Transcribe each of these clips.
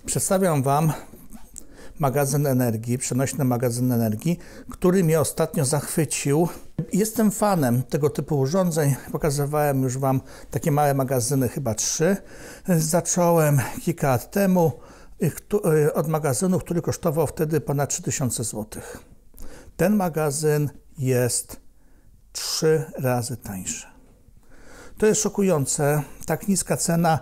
Przedstawiam Wam magazyn energii, przenośny magazyn energii, który mnie ostatnio zachwycił. Jestem fanem tego typu urządzeń. Pokazywałem już Wam takie małe magazyny, chyba 3. Zacząłem kilka lat temu od magazynu, który kosztował wtedy ponad 3000 zł. Ten magazyn jest 3 razy tańszy. To jest szokujące. Tak niska cena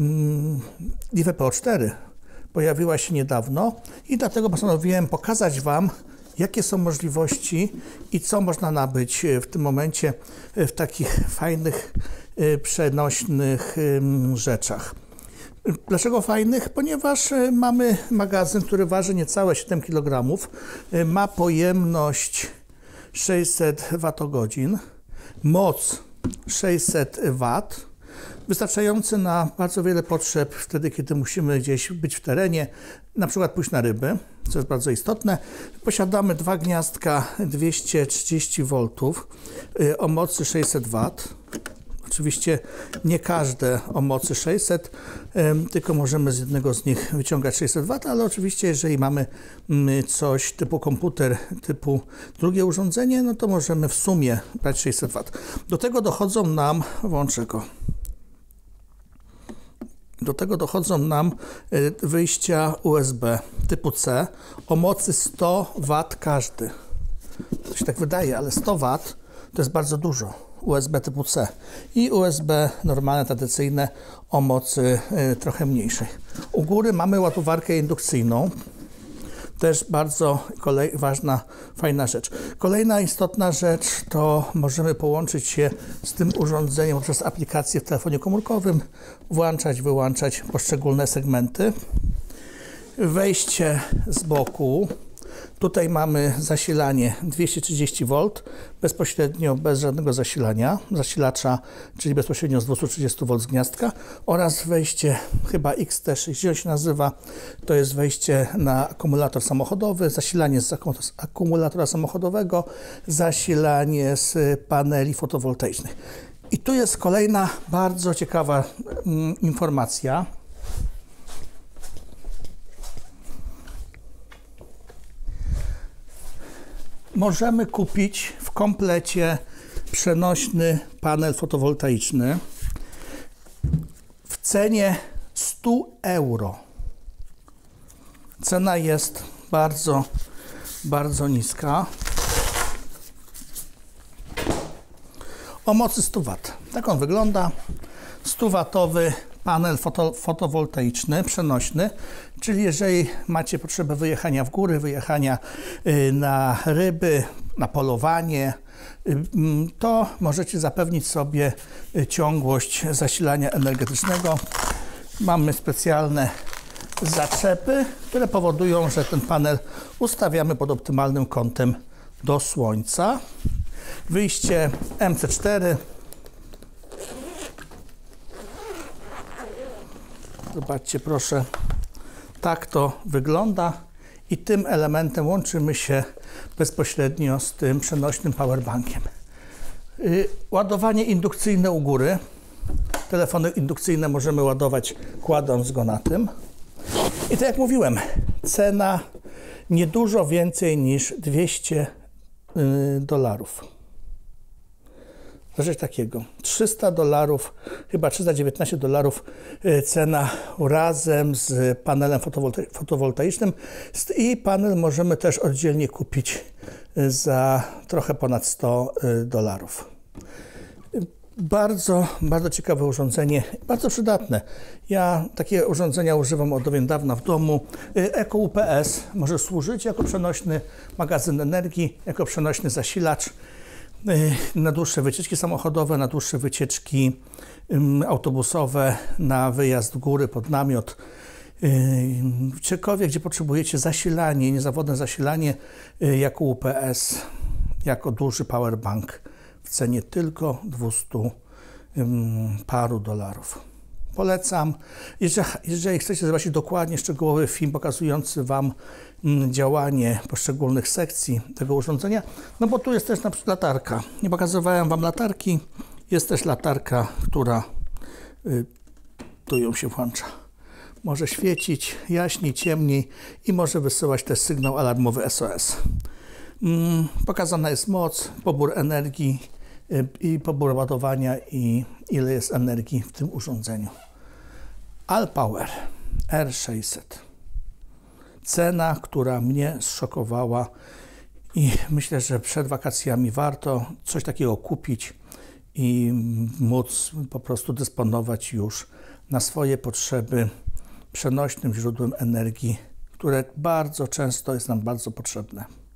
IWPO4 pojawiła się niedawno i dlatego postanowiłem pokazać Wam, jakie są możliwości i co można nabyć w tym momencie w takich fajnych, przenośnych rzeczach. Dlaczego fajnych? Ponieważ mamy magazyn, który waży niecałe 7 kg, ma pojemność 600 Wh, moc 600 W, wystarczający na bardzo wiele potrzeb wtedy, kiedy musimy gdzieś być w terenie, na przykład pójść na ryby, co jest bardzo istotne. Posiadamy 2 gniazdka 230 V o mocy 600 W. Oczywiście nie każde o mocy 600, tylko możemy z jednego z nich wyciągać 600 W, ale oczywiście jeżeli mamy coś typu komputer, typu drugie urządzenie, no to możemy w sumie brać 600 W. Do tego dochodzą nam, włączę go, do tego dochodzą nam wyjścia USB typu C o mocy 100 W każdy. To się tak wydaje, ale 100 W to jest bardzo dużo. USB typu C i USB normalne, tradycyjne o mocy trochę mniejszej. U góry mamy ładowarkę indukcyjną. Też bardzo ważna, fajna rzecz. Kolejna istotna rzecz to możemy połączyć się z tym urządzeniem poprzez aplikację w telefonie komórkowym, włączać, wyłączać poszczególne segmenty. Wejście z boku. Tutaj mamy zasilanie 230 V, bezpośrednio, bez żadnego zasilacza, czyli bezpośrednio z 230 V z gniazdka, oraz wejście chyba XT60 się nazywa, to jest wejście na akumulator samochodowy, zasilanie z akumulatora samochodowego, zasilanie z paneli fotowoltaicznych. I tu jest kolejna bardzo ciekawa informacja. Możemy kupić w komplecie przenośny panel fotowoltaiczny w cenie 100 €. Cena jest bardzo, bardzo niska. O mocy 100 W. Tak on wygląda. 100-watowy panel fotowoltaiczny, przenośny, czyli jeżeli macie potrzebę wyjechania w góry, wyjechania na ryby, na polowanie, to możecie zapewnić sobie ciągłość zasilania energetycznego. Mamy specjalne zaczepy, które powodują, że ten panel ustawiamy pod optymalnym kątem do słońca. Wyjście MC4. Zobaczcie proszę, tak to wygląda i tym elementem łączymy się bezpośrednio z tym przenośnym powerbankiem. Ładowanie indukcyjne u góry. Telefony indukcyjne możemy ładować kładąc go na tym. I tak jak mówiłem, cena niedużo więcej niż 200 $. Coś takiego. 300 $, chyba 319 $, cena razem z panelem fotowoltaicznym i panel możemy też oddzielnie kupić za trochę ponad 100 $. Bardzo, bardzo ciekawe urządzenie, bardzo przydatne. Ja takie urządzenia używam od dawien dawna w domu. EcoUPS może służyć jako przenośny magazyn energii, jako przenośny zasilacz na dłuższe wycieczki samochodowe, na dłuższe wycieczki autobusowe, na wyjazd w góry, pod namiot. Gdziekolwiek, gdzie potrzebujecie zasilanie, niezawodne zasilanie, jako UPS, jako duży powerbank w cenie tylko 200 paru $. Polecam. Jeżeli chcecie zobaczyć dokładnie szczegółowy film pokazujący Wam działanie poszczególnych sekcji tego urządzenia, no bo tu jest też na przykład latarka. Nie pokazywałem Wam latarki. Jest też latarka, która tu ją się włącza. może świecić jaśniej, ciemniej i może wysyłać też sygnał alarmowy SOS. Pokazana jest moc, pobór energii i pobór ładowania i ile jest energii w tym urządzeniu. Allpower R600. Cena, która mnie zszokowała i myślę, że przed wakacjami warto coś takiego kupić i móc po prostu dysponować już na swoje potrzeby przenośnym źródłem energii, które bardzo często jest nam bardzo potrzebne.